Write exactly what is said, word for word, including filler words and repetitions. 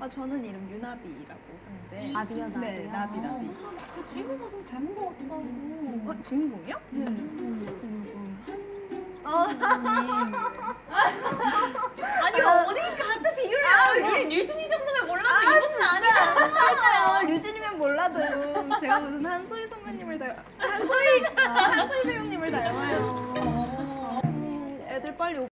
아 저는 이름 유나비라고 하는데. 나비요, 나비요. 네, 나비 나비. 그 주인공과 좀 닮은 것 같기도 하고. 어, 주인공이요? 네. 어. 아니 어디 같은 비교를 해요? 우리 류진이 정도면 몰라도 이것은 아니잖아요. 류진이면 몰라도 제가 무슨 한소희 선배님을 닮 한소희 한소희 배우님을 닮아요. 음, 애들 빨리